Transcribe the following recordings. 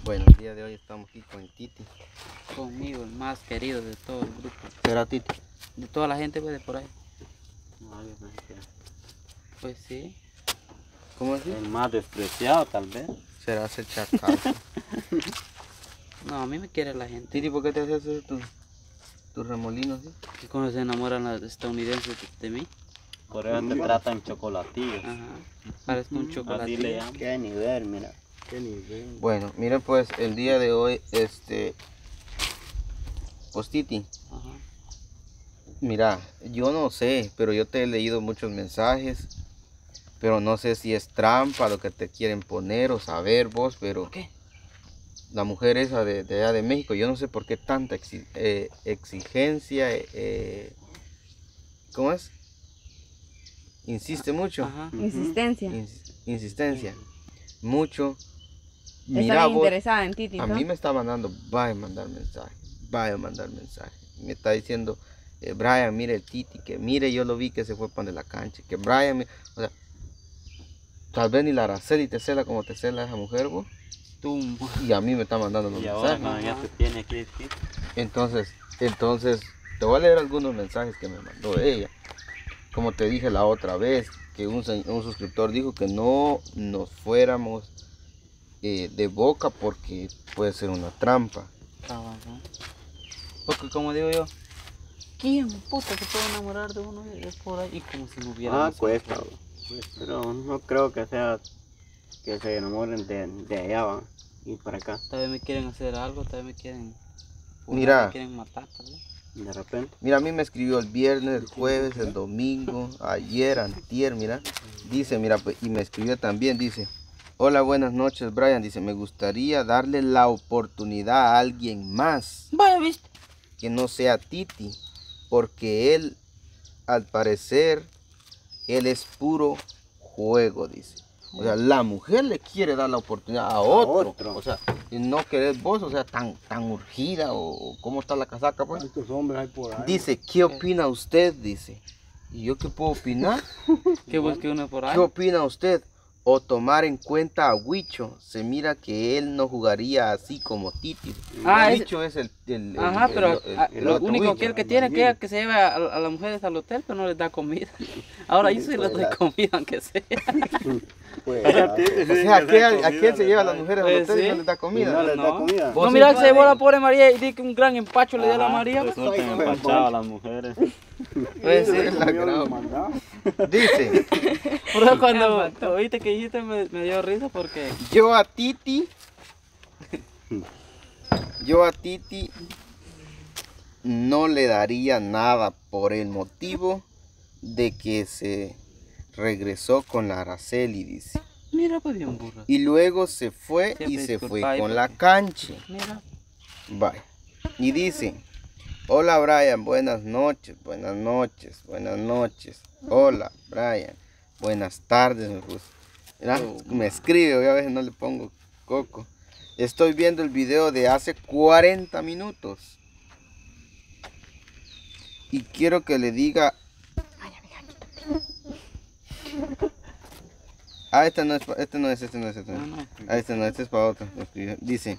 Bueno, el día de hoy estamos aquí con el Titi. Conmigo, el más querido de todo el grupo. ¿Será Titi? De toda la gente pues, de por ahí. No, yo pensé que Pues sí. ¿Cómo así? el más despreciado tal vez. Será ese chacal. No, a mí me quiere la gente. Titi, ¿por qué te haces eso tus remolinos? ¿Sí? Y cuando se enamoran los estadounidenses de mí. Por eso te tratan chocolatillos. Ajá. Parezco un Así chocolate. le llaman. Qué nivel, mira. Qué nivel. Bueno, miren pues, el día de hoy, pues Titi, Ajá. mira, yo no sé, pero yo te he leído muchos mensajes, pero no sé si es trampa lo que te quieren poner o saber vos, pero ¿Qué? la mujer esa de allá de México, yo no sé por qué tanta exigencia, ¿cómo es? Insiste mucho, Ajá. Insistencia. insistencia, mucho. Está Mira bien vos, interesada en Titi, a ¿no? mí me está mandando, vaya a mandar mensaje, vaya a mandar mensaje. Me está diciendo, Brian, mire el Titi, que mire, yo lo vi que se fue para de la cancha, que Brian, o sea, tal vez ni la Araceli te cela como te cela esa mujer, vos. Tumbo. Y a mí me está mandando los Y ahora mensajes. cuando ya te tiene aquí escrito. Entonces, te voy a leer algunos mensajes que me mandó ella. Como te dije la otra vez, que un suscriptor dijo que no nos fuéramos de boca porque puede ser una trampa. Cabal, ¿no? Porque como digo yo, ¿quién puta se puede enamorar de uno de por ahí? Y como si no hubiera. Cuesta, pero no creo que sea que se enamoren de allá, va, y para acá, Tal vez me quieren hacer algo, tal vez me quieren. Mira. Me quieren matar, tal vez. de repente. Mira, a mí me escribió el viernes, el jueves, el domingo, ayer, antier, mira. Dice, mira, pues, y me escribió también, dice, hola, buenas noches, Brian. Dice, me gustaría darle la oportunidad a alguien más Vaya, viste. que no sea Titi, porque él, al parecer, él es puro juego, dice. O sea, la mujer le quiere dar la oportunidad a otro. O sea, y no querés vos, o sea, tan urgida, o cómo está la casaca, pues. ¿Cuántos hombres hay por ahí? Dice, ¿qué opina usted? Dice. ¿Y yo qué puedo opinar? ¿Qué busque uno por ahí? ¿Qué opina usted? O tomar en cuenta a Huicho. Se mira que él no jugaría así como Titi. Ah, Huicho es el Ajá, pero lo otro único Huicho. que él que tiene que se lleve a las mujeres al hotel, pero no les da comida. Ahora yo sí les doy comida, aunque sea. Pues, O sea, ¿a quién se lleva a las mujeres al Pues hotel y no y sí. les da no comida? les da No. comida. Vos No, mira sí que se llevó sabes. la pobre María y di que un gran empacho le dio a la María. pues. Resulta empachado a las mujeres. Pues sí. Es la gran- Dice, Por eso cuando oíste que dijiste me dio risa porque yo a Titi no le daría nada por el motivo de que se regresó con la Araceli, dice. mira pues bien burro. Y luego se fue y Siempre se fue disculpa ahí con la porque- cancha. Mira. Bye. Y dice, hola Brian, buenas noches, buenas noches, buenas noches. Hola Brian, buenas tardes, me puso. Mira, me escribe, yo a veces no le pongo coco. Estoy viendo el video de hace 40 minutos. Y quiero que le diga... Ah, este no es, este no es. No, no. Ah, este no, este es para otro. Me escribió. Dice,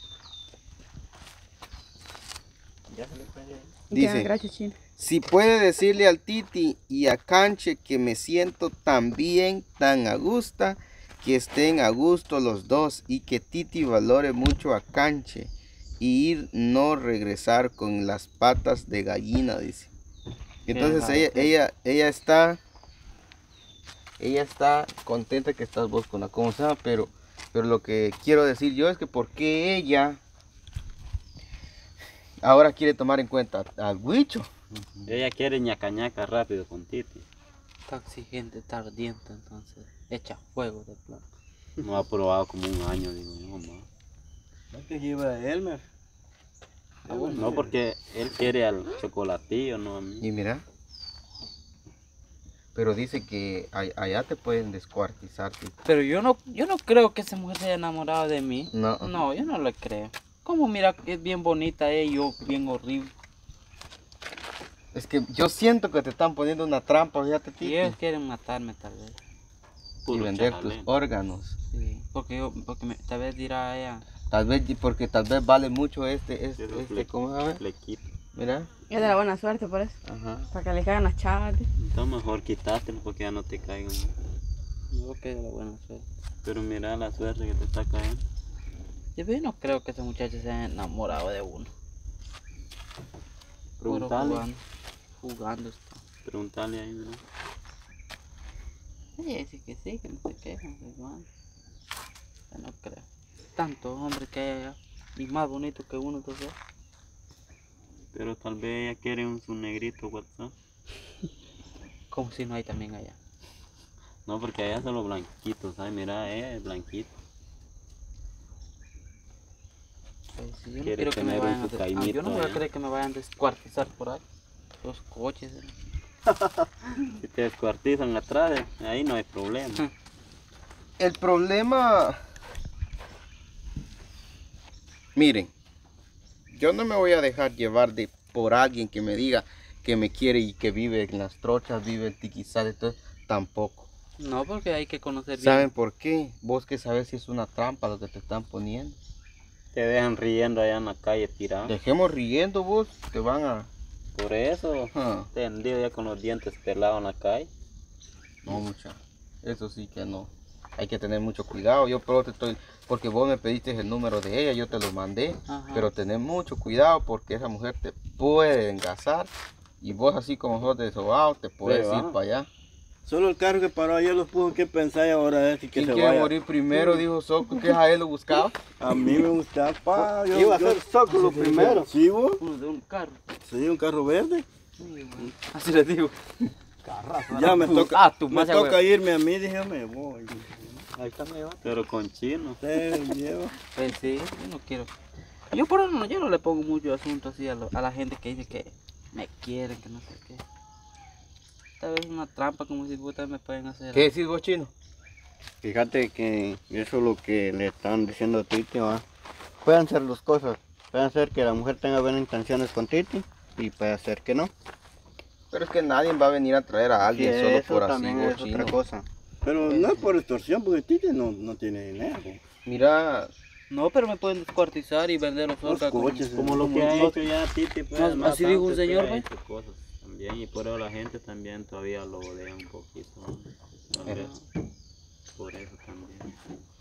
Ya, dice, gracias, Chino. si puede decirle al Titi y a Canche que me siento tan bien, tan a gusto, que estén a gusto los dos y que Titi valore mucho a Canche y ir no regresar con las patas de gallina, dice. Entonces ella está contenta que estás vos con la cosa, pero lo que quiero decir yo es que porque ella ahora quiere tomar en cuenta al Huicho. Ella quiere ñaca ñaca rápido con Titi. Está exigente, está ardiente, entonces echa fuego de plano. No ha probado como un año, digo yo, mamá. ¿No te lleva a Elmer? No, porque él quiere al chocolatillo, no a mí. Y mira, pero dice que allá te pueden descuartizar. Titi. Pero yo no creo que esa mujer se haya enamorado de mí. No. No, yo no le creo. Como mira que es bien bonita yo bien horrible. Es que yo siento que te están poniendo una trampa, fíjate, Y Titi. ellos quieren matarme tal vez. Y Puro vender tus chajalén. órganos. Sí, porque tal vez dirá ella, Tal vez, porque tal vez vale mucho ¿cómo se llama? Le quito. Mira. Es de la buena suerte por eso. Ajá. Para que le caigan las chavas. Entonces mejor quitártelo porque ya no te caigan. No, que la buena suerte. Pero mira la suerte que te está cayendo. Yo no creo que ese muchacho se haya enamorado de uno. Puro Preguntale. Jugando está. Preguntale ahí, mira. Ella dice que sí, que no sé qué, no sé cuándo. Yo no creo. Tantos hombres que hay allá. Y más bonitos que uno, entonces. Pero tal vez ella quiere su negrito WhatsApp. Como si no hay también allá. No, porque allá son los blanquitos, ¿sabes? Mira, ella es blanquito. Pues sí, yo no Quiere quiero que me tener vayan un a caimito yo no voy a allá. creer que me vayan a descuartizar por ahí. Los coches. Si te descuartizan atrás, ahí no hay problema. El problema... Miren, yo no me voy a dejar llevar por alguien que me diga que me quiere y que vive en las trochas, vive en Tiquizal, entonces tampoco. No, porque hay que conocer bien. ¿Saben por qué? Vos que sabes si es una trampa lo que te están poniendo. Te dejan riendo allá en la calle tirado. Dejemos riendo vos, te van a... Por eso, Ah, tendido ya con los dientes pelados en la calle. no, mucha. Eso sí que no. Hay que tener mucho cuidado. Yo pero te estoy... Porque vos me pediste el número de ella, yo te lo mandé. Ajá. Pero tener mucho cuidado porque esa mujer te puede engasar. Y vos así como sos desobado, te puedes Sí, ir va. para allá. Solo el carro que paró ayer los puso que pensar y ahora es que ¿Quién se quiere vaya. morir primero? Dijo Soco, que a él lo buscaba. A mí me gustaba, pa. Iba a ser Zócalo primero. Sí, vos. Uno de un carro. Sí, un carro verde. Sí, bueno. Así les digo. Ya me toca, tú me más a toca huevo. irme a mí, dije, me voy. Ahí está, me va. Pero con chino. Sí, llevo. Pues sí, yo no quiero. Yo por eso no, yo no le pongo mucho asunto así a la gente que dice que me quieren, que no sé qué. Tal vez una trampa como si ustedes me pueden hacer. ¿Qué decís vos, Chino? Fíjate que eso es lo que le están diciendo a Titi, va. Pueden ser dos cosas. Pueden ser que la mujer tenga buenas intenciones con Titi y puede ser que no. Pero es que nadie va a venir a traer a alguien Sí, solo eso por así, también vos, es Chino. otra cosa. Pero no es por extorsión, porque Titi no tiene dinero. Mira, No, pero me pueden descuartizar y vender los Los órganos. coches, Como lo que ha hecho ya Titi, pues. No, más así dijo un antes, señor, pues, ha pues. hecho cosas también, y por eso la gente también todavía lo odia un poquito. Tal vez por eso también.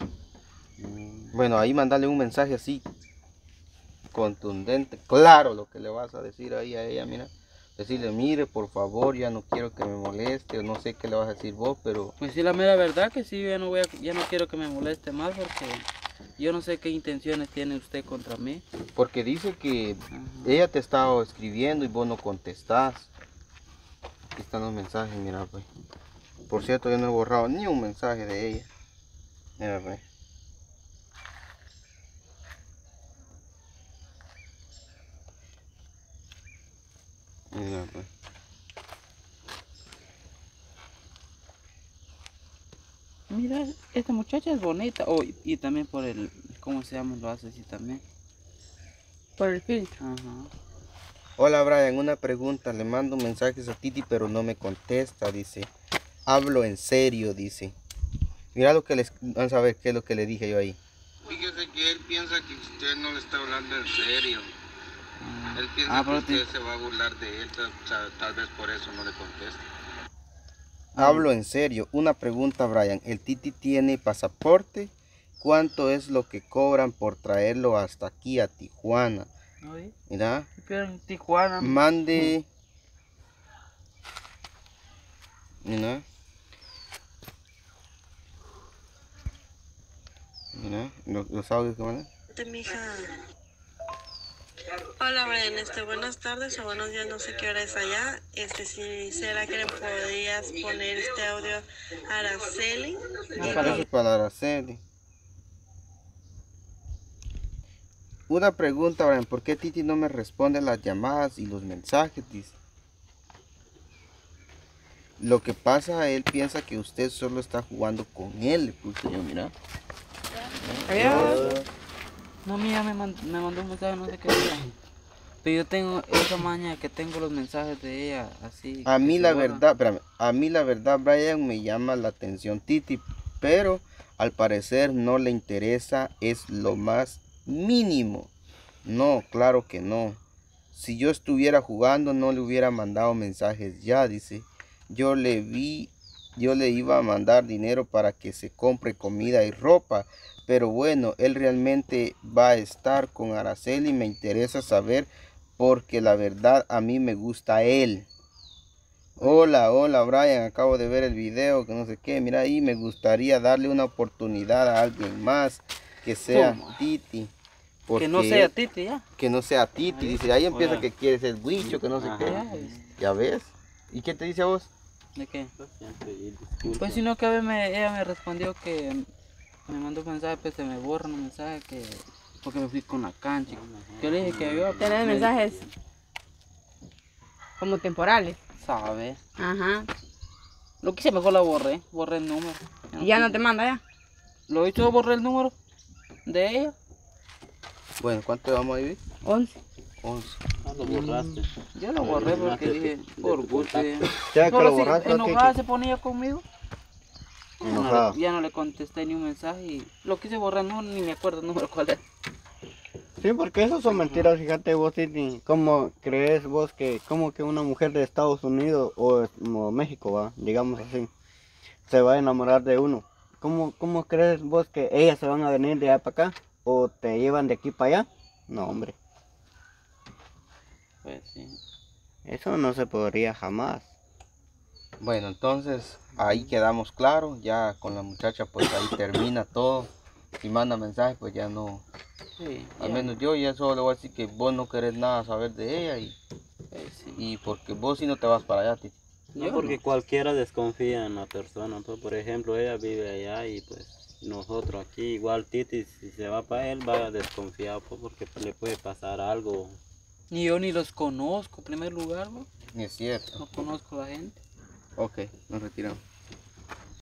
bueno, ahí mandale un mensaje así, contundente, claro lo que le vas a decir ahí a ella, mira. Decirle, mire, por favor, ya no quiero que me moleste, o no sé qué le vas a decir vos, pero... Pues sí, la mera verdad que sí, ya no quiero que me moleste más porque yo no sé qué intenciones tiene usted contra mí. Porque dice que Ajá. ella te estaba escribiendo y vos no contestás. Aquí están los mensajes, mira, pues. Por cierto, yo no he borrado ni un mensaje de ella. Mira, pues. Mira, pues. Mira, esta muchacha es bonita. Oh, y también por el, ¿cómo se llama? Lo hace así también. Por el filtro. Ajá. Hola Brian, una pregunta. Le mando mensajes a Titi pero no me contesta, dice. Hablo en serio, dice. Mira lo que les... Vamos a ver qué es lo que le dije yo ahí. Fíjese que él piensa que usted no le está hablando en serio. Él piensa pero se va a burlar de él, tal vez por eso no le contesta. Hablo en serio. Una pregunta, Brian. ¿El Titi tiene pasaporte? ¿Cuánto es lo que cobran por traerlo hasta aquí a Tijuana? Oye, Mira, pero en Tijuana. mande... Mira. Mira, los audios que mandan. Mija. Hola Brian, buenas tardes o buenos días, no sé qué hora es allá. Si será que le podrías poner este audio a Araceli. Eso es para Araceli. Una pregunta, Brian, ¿por qué Titi no me responde las llamadas y los mensajes? Dice. Lo que pasa, él piensa que usted solo está jugando con él, le puse yo, mira. Adiós. No, mira, me mandó un mensaje, no sé qué día. Pero yo tengo esa maña que tengo los mensajes de ella así. A que mí se la borran. verdad, espérame, a mí la verdad, Brian, me llama la atención Titi, pero al parecer no le interesa, es lo más mínimo. No, claro que no. Si yo estuviera jugando no le hubiera mandado mensajes ya, dice. Yo le iba a mandar dinero para que se compre comida y ropa. Pero bueno, él realmente va a estar con Araceli. Me interesa saber porque la verdad a mí me gusta él. Hola, hola Brian, acabo de ver el video, que no sé qué. Mira ahí, me gustaría darle una oportunidad a alguien más que sea ¿Cómo? Titi. Que no sea Titi ya. Que no sea Titi, dice, ahí empieza Hola. que quiere ser bicho, que no sé qué. ¿Ya ves? ¿Y qué te dice a vos? ¿De qué? Pedir disculpas. Pues sino que a veces ella me respondió que me mandó un mensaje, pues se me borra un mensaje que porque me fui con la cancha. Yo le dije que yo Tener mensajes como temporales. sabe. Ajá. Lo que hice mejor la borré el número. Y ya no te manda ya. Lo hizo, borré el número de ella. Bueno, ¿cuánto vamos a vivir? 11. 11. Ah, lo borraste. Yo lo borré porque dije, por gusto. Ya que Solo lo si borraste, enojada se ponía conmigo. Enojada. Ya no le contesté ni un mensaje y lo quise borrar, no, ni me acuerdo el número cuál era. Sí, porque eso son mentiras, fíjate vos, Titi. ¿Cómo crees vos que, como que una mujer de Estados Unidos o México, va, digamos así, se va a enamorar de uno? ¿Cómo crees vos que ellas se van a venir de allá para acá? ¿O te llevan de aquí para allá? No, hombre, Pues sí. eso no se podría jamás. Bueno, entonces ahí quedamos claros. Ya con la muchacha pues ahí termina todo. Si manda mensaje pues ya no. Sí, Al ya, menos yo ya solo le voy a decir que vos no querés nada saber de ella pues sí. y porque vos sí no te vas para allá, Titi. No, Yo porque no. cualquiera desconfía en la persona. Pues, por ejemplo, ella vive allá y pues nosotros aquí, igual Titi, si se va para él, va desconfiado pues, porque le puede pasar algo. Ni yo ni los conozco, en primer lugar, ¿no? Ni es cierto. No conozco a la gente. Ok, nos retiramos.